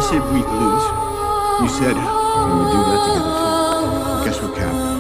I said we'd lose. You said, can we do that together too? Guess what, Cap?